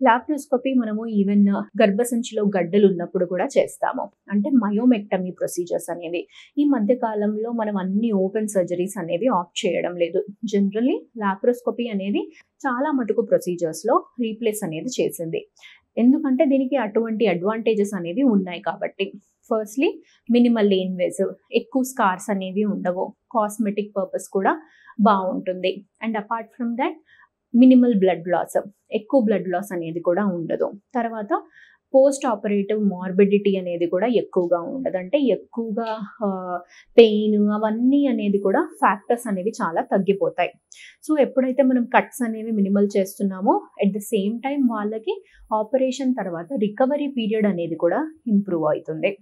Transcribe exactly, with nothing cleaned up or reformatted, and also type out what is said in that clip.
Laparoscopy మనము even గర్భసంచిలో గడ్డలు ఉన్నప్పుడు కూడా చేస్తాము. అంటే మయోమెక్టమీ ప్రొసీజర్స్ అనేవి. ఈ మధ్య కాలంలో మనం అన్ని ఓపెన్ సర్జరీస్ అనేవి ఆప్ట్ చేయడం లేదు. జనరల్లీ లాప్రోస్కోపీ అనేది చాలా మటుకు ప్రొసీజర్స్లో రీప్లేస్ అనేది చేసింది. ఎందుకంటే దీనికి అటువంటి అడ్వాంటేజెస్ అనేవి ఉన్నాయి కాబట్టి. ఫస్ట్లీ మినిమల్లీ ఇన్వేసివ్, ఎక్కువ స్కార్స్ అనేవి ఉండవు, కాస్మెటిక్ పర్పస్ కూడా బాగుంటుంది. And apart from that minimal blood loss, ఎక్కువ బ్లడ్ లాస్ అనేది కూడా ఉండదు. తర్వాత పోస్ట్ ఆపరేటివ్ మార్బిడిటీ అనేది కూడా ఎక్కువగా ఉండదు. అంటే ఎక్కువగా పెయిన్ అవన్నీ అనేది కూడా ఫ్యాక్టర్స్ అనేవి చాలా తగ్గిపోతాయి. సో ఎప్పుడైతే మనం కట్స్ అనేవి మినిమల్ చేస్తున్నామో అట్ ద సేమ్ టైం వాళ్ళకి ఆపరేషన్ తర్వాత రికవరీ పీరియడ్ అనేది కూడా ఇంప్రూవ్ అవుతుంది.